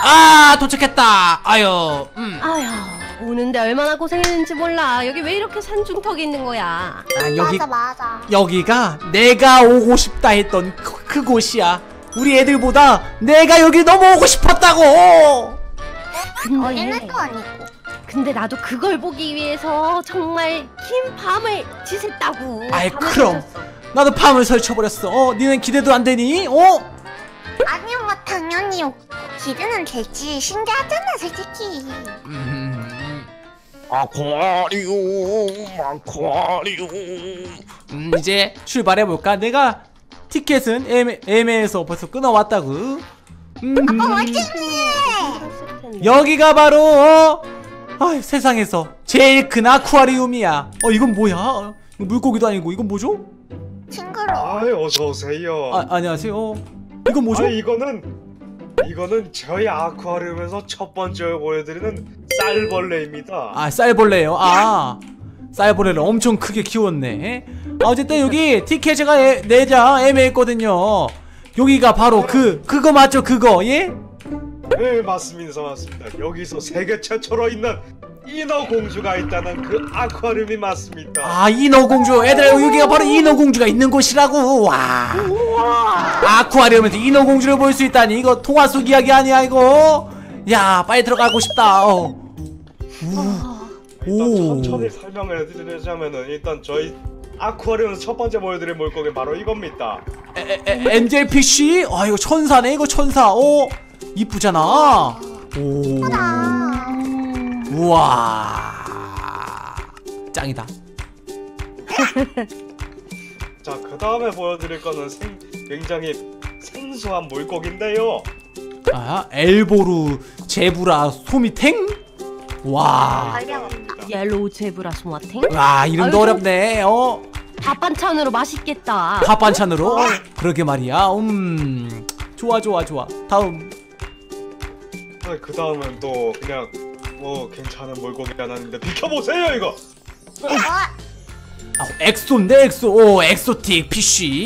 아, 도착했다. 아유, 아휴, 오는데 얼마나 고생했는지 몰라. 여기 왜 이렇게 산중턱에 있는 거야? 아, 여기 맞아. 여기가 내가 오고 싶다 했던 그곳이야. 우리 애들보다 내가 여기 너무 오고 싶었다고. 어린애도 아니고. 근데 나도 그걸 보기 위해서 정말 긴 밤을 지샜다고. 아이, 밤을 그럼. 설쳤어. 나도 밤을 설쳐버렸어. 니는 기대도 안 되니? 아니 뭐 당연히 기대는 되지. 신기하잖아 솔직히. 아쿠아리움. 이제 출발해볼까? 내가 티켓은 애매해서 벌써 끊어왔다구. 아빠 멋지네. 여기가 바로 세상에서 제일 큰 아쿠아리움이야. 이건 뭐야? 물고기도 아니고 이건 뭐죠? 징그러. 아이, 어서 오세요. 안녕하세요. 이건 뭐죠? 이거는 저희 아쿠아리움에서 첫 번째 보여드리는 쌀벌레입니다. 쌀벌레예요. 쌀벌레를 엄청 크게 키웠네. 어쨌든 여기 티켓 제가 4장 애매했거든요. 여기가 바로 그거 맞죠? 그거, 예? 네, 맞습니다. 여기서 세계 최초로 있는 인어공주가 있다는 그 아쿠아리움이 맞습니다. 인어공주. 얘들아, 여기가 바로 인어공주가 있는 곳이라고. 와. 아쿠아리움에서 인어공주를 볼 수 있다니. 이거 통화 속 이야기 아니야, 이거? 야, 빨리 들어가고 싶다. 일단 천천히 설명을 해드리자면은, 일단 저희 아쿠아리움에서 첫 번째 보여드릴 물고기 바로 이겁니다. 엔젤피쉬? 이거 천사네. 이거 천사. 이쁘잖아. 우와, 짱이다. 자, 그 다음에 보여드릴 거는 굉장히 생소한 물고기인데요. 엘보루 제브라 소미탱? 와, 옐로우 제브라 소마탱? 와, 이름도 아이고. 어렵네. 밥 반찬으로 맛있겠다. 밥 반찬으로? 그러게 말이야. 좋아. 다음. 그 다음은 또 그냥 괜찮은 물고기 하나인데 비켜보세요 이거. 엑소인데 엑소. 엑소틱 피쉬.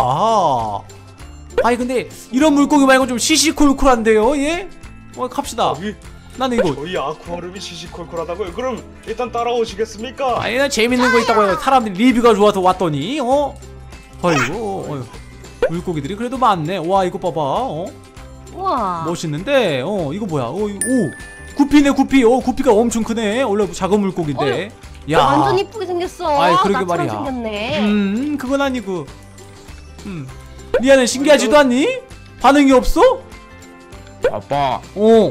근데 이런 물고기 말고 좀 시시콜콜한데요, 예? 갑시다. 나는 이거. 저희 아쿠아리움이 시시콜콜하다고요? 그럼 일단 따라오시겠습니까? 나 재밌는 거 있다고 해요. 사람들이 리뷰가 좋아서 왔더니. 어이구. 물고기들이 그래도 많네. 와, 이거 봐봐. 우와. 멋있는데. 이거 뭐야? 구피네, 구피. 구피가 엄청 크네. 원래 작은 물고기인데. 야, 완전 이쁘게 생겼어. 그러게 나처럼 말이야. 생겼네. 그건 아니고. 리아는 신기하지도 않니? 반응이 없어? 아빠,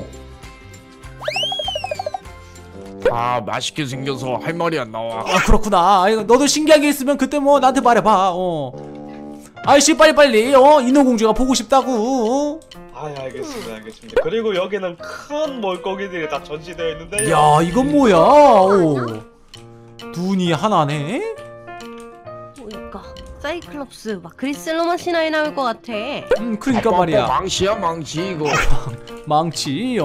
맛있게 생겨서 할 말이 안 나와. 그렇구나. 너도 신기한 게 있으면 그때 나한테 말해봐. 아이씨, 빨리. 인어공주가 보고 싶다고. 알겠습니다. 그리고 여기는 큰 물고기들이 다 전시되어 있는데요. 야, 이건 뭐야? 눈이 하나네? 그러니까 사이클롭스 막 그리슬로만 신화에 나올 것 같아. 그러니까 아빠, 말이야. 망치야 망치 이거. 망치.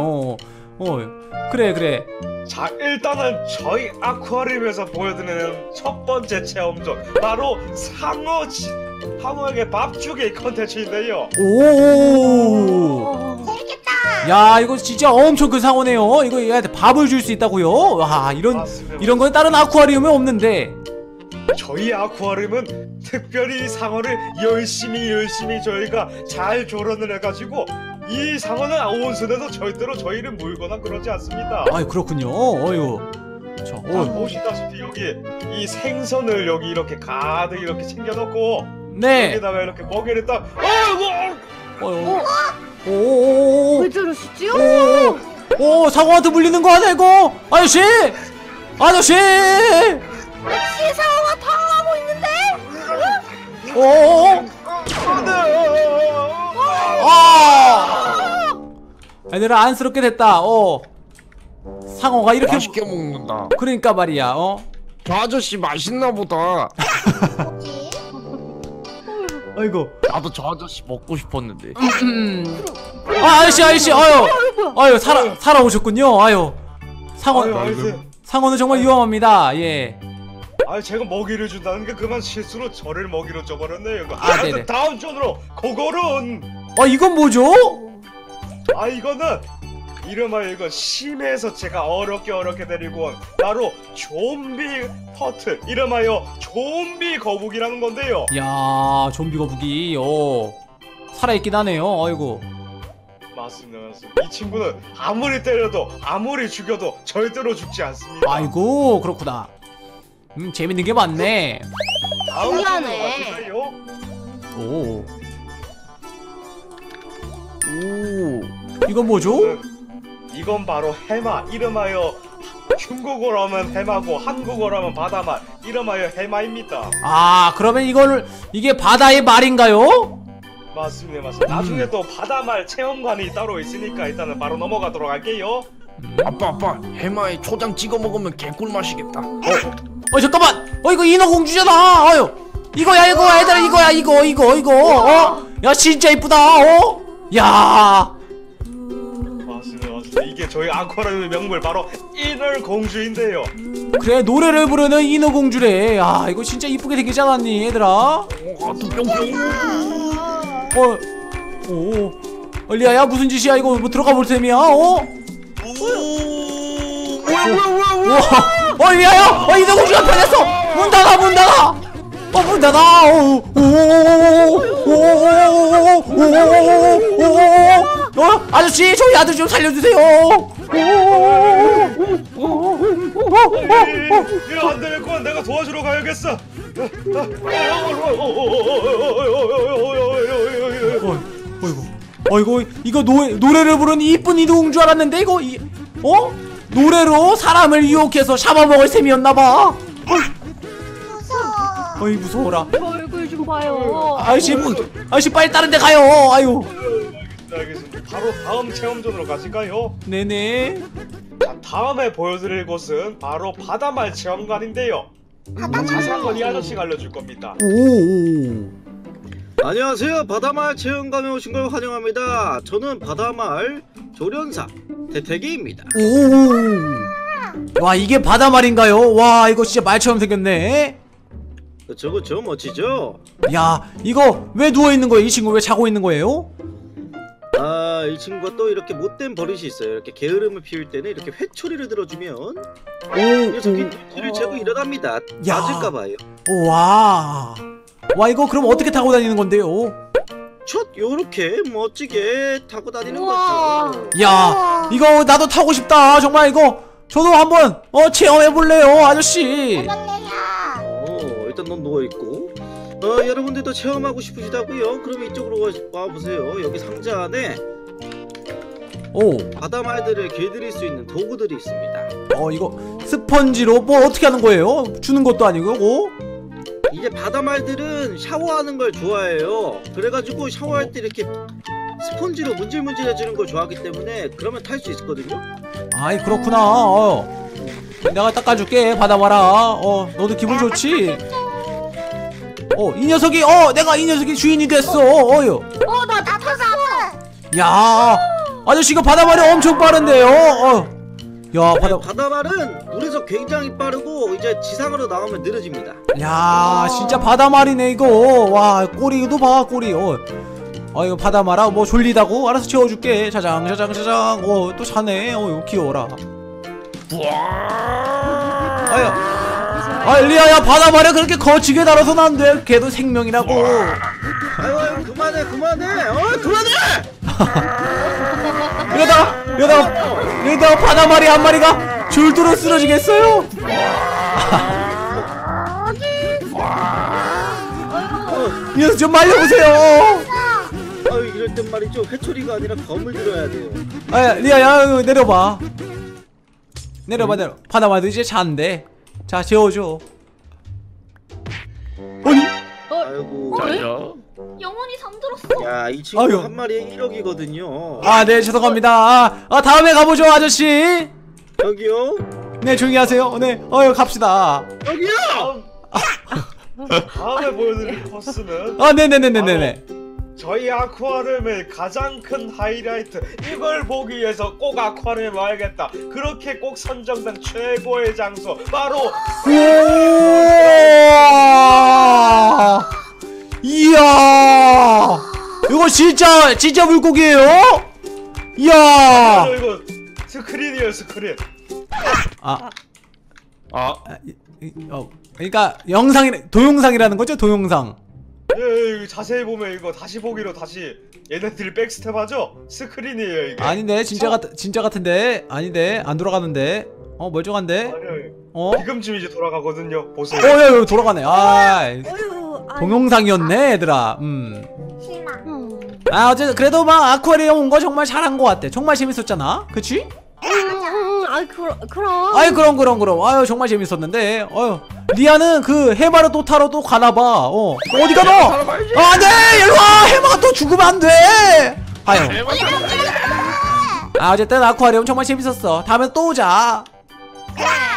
그래. 자, 일단은 저희 아쿠아리움에서 보여드리는 첫 번째 체험종 바로 상어에게 밥 주기 컨텐츠인데요. 오. 재밌겠다. 야, 이거 진짜 엄청 큰 상어네요. 이거 얘한테 밥을 줄 수 있다고요? 와, 맞습니다. 이런 건 다른 아쿠아리움에 없는데. 저희 아쿠아리움은 특별히 상어를 열심히 저희가 잘 조련을 해가지고 이 상어는 온순해서 절대로 저희를 물거나 그러지 않습니다. 그렇군요. 어휴. 자, 보시다시피 여기 이 생선을 여기 이렇게 가득 이렇게 챙겨놓고 네. 여기다가 이렇게 먹이를 딱 왜 저러시지요? 상어한테 물리는 거 아니야 이거? 아저씨! 시상어가 당하고 있는데? 얘들아, 안쓰럽게 됐다. 상어가 이렇게 맛있게 먹는다. 그러니까 말이야. 저 아저씨 맛있나 보다. 뭐지? 아이고. 나도 저 아저씨 먹고 싶었는데. 아저씨. 아유, 살아오셨군요. 상어는 정말 위험합니다. 예. 제가 먹이를 준다는 게 그만 실수로 저를 먹이로 줘버렸네요. 네네. 다음 존으로 고고른. 이건 뭐죠? 이거는 이름하여 이거 심해서 제가 어렵게 데리고 온 바로 좀비 터틀, 이름하여 좀비 거북이라는 건데요. 야, 좀비 거북이. 살아있긴 하네요. 아이고. 맞습니다. 이 친구는 아무리 때려도 아무리 죽여도 절대로 죽지 않습니다. 아이고, 그렇구나. 재밌는 게 많네. 다음 신기하네. 친구 맞을까요? 오, 오. 이건 뭐죠? 이건 바로 해마, 이름하여 중국어로 하면 해마고 한국어로 하면 바다말, 이름하여 해마입니다. 아, 그러면 이게 바다의 말인가요? 맞습니다. 나중에 또 바다말 체험관이 따로 있으니까 일단은 바로 넘어가도록 할게요. 아빠 해마에 초장 찍어 먹으면 개꿀 맛이겠다. 잠깐만. 이거 인어공주잖아. 아유, 이거야, 얘들아, 이거야, 이거. 야, 진짜 이쁘다. 야. 맞습니다. 이게 저희 아쿠아리움의 명물 바로 인어공주인데요. 그래, 노래를 부르는 인어공주래. 야, 이거 진짜 이쁘게 생기지 않았니, 얘들아? 같은 뿅뿅. 리아야, 무슨 짓이야? 이거 뭐 들어가 볼 셈이야? 뭐야? 리아야! 인어공주가 변했어! 문 닫아! 문 닫아! 아저씨, 저희 아들 좀 살려주세요! 이거 안 되겠구만. 내가 도와주러 가야겠어. 이거 노래를 부르는 이쁜 인어공주 알았는데 이거 노래로 사람을 유혹해서 잡아먹을 셈이었나봐. 무서워. 무서워라. 얼굴 좀 봐요. 아저씨 빨리 다른 데 가요. 아유. 알겠습니다. 바로 다음 체험존으로 가실까요? 네네. 자, 다음에 보여드릴 곳은 바로 바다말 체험관인데요. 자세한 건 이 아저씨가 알려줄 겁니다. 안녕하세요. 바다마을 체험관에 오신 걸 환영합니다. 저는 바다마을 조련사 태태기입니다. 와, 이게 바다말인가요? 와, 이거 진짜 말처럼 생겼네. 그쵸 멋지죠? 야, 이거 왜 누워있는 거예요? 이 친구 왜 자고 있는 거예요? 이 친구가 또 이렇게 못된 버릇이 있어요. 이렇게 게으름을 피울 때는 이렇게 회초리를 들어주면 이 녀석이 눈치를 채고 일어납니다. 야. 맞을까봐요. 와, 이거 그럼 어떻게 타고 다니는 건데요? 요렇게 멋지게 타고 다니는 우와. 거죠. 야, 이거 나도 타고 싶다. 정말 이거 저도 한번 체험해볼래요, 아저씨. 해볼래야. 일단 넌 누워있고 여러분들도 체험하고 싶으시다고요? 그럼 이쪽으로 와보세요. 여기 상자 안에 바다말들을 길들일 수 있는 도구들이 있습니다. 이거 스펀지로 뭐 어떻게 하는 거예요? 주는 것도 아니고. 이제 바다말들은 샤워하는 걸 좋아해요. 그래가지고 샤워할 때 이렇게 스펀지로 문질문질 해주는 걸 좋아하기 때문에 그러면 탈 수 있거든요. 아이, 그렇구나. 내가 닦아줄게. 받아와라. 너도 기분 좋지? 이 녀석이 내가 이 녀석이 주인이 됐어. 나 탔어. 야, 아저씨 이거 바다말이 엄청 빠른데요. 야, 바다말은 물에서 굉장히 빠르고 이제 지상으로 나오면 느려집니다. 야, 진짜 바다말이네 이거. 와, 꼬리도 봐, 꼬리. 이거 바다말아, 뭐 졸리다고? 알아서 채워줄게. 자장. 또 자네. 이거 귀여워라. 리아야, 바다말에 그렇게 거치게 다뤄서는 안 돼. 걔도 생명이라고. 아유, 그만해. 그만해. 이러다가 바다말이 한 마리가 줄도로 쓰러지겠어요? 이 녀석 좀 말려보세요. 이럴 땐 말이죠. 회초리가 아니라 검을 들어야 돼요. 리아야, 내려봐. 바다말도 이제 잔대. 자, 재워줘. 아이고. 자자. 영혼이 잠들었어. 야, 이 친구 아유. 한 마리에 1억이거든요. 네, 죄송합니다. 다음에 가보죠, 아저씨. 여기요? 네, 조용히 하세요. 네, 갑시다. 여기요! 다음에 보여드릴 코스는 네네네네네. 저희 아쿠아리움의 가장 큰 하이라이트, 이걸 보기 위해서 꼭 아쿠아리움에 와야겠다, 그렇게 꼭 선정된 최고의 장소, 바로 우와! 이야! 이거 진짜 물고기예요? 이야! 이거 스크린이에요 스크린. 아, 아, 그러니까 영상이 동영상이라는 거죠, 동영상. 예, 자세히 보면 이거 다시 보기로 다시 얘네들이 백스텝하죠? 스크린이에요 이게. 아닌데 진짜 같은데 아닌데 안 돌아가는데 멀쩡한데 아니요. 지금쯤 이제 돌아가거든요. 보세요. 야, 돌아가네. 어휴, 아이, 동영상이었네 얘들아. 실망. 어쨌든 그래도 막 아쿠아리움 온 거 정말 잘한 거 같아. 정말 재밌었잖아, 그치? 아이 그럼. 아이 그럼 아유 정말 재밌었는데. 리아는 그 해마르 도타로 또 가나봐. 어디가 너? 안돼, 일로와. 해마가 또 죽으면 안돼. 아유. 어쨌든 아쿠아리움 정말 재밌었어. 다음에 또 오자. 그래.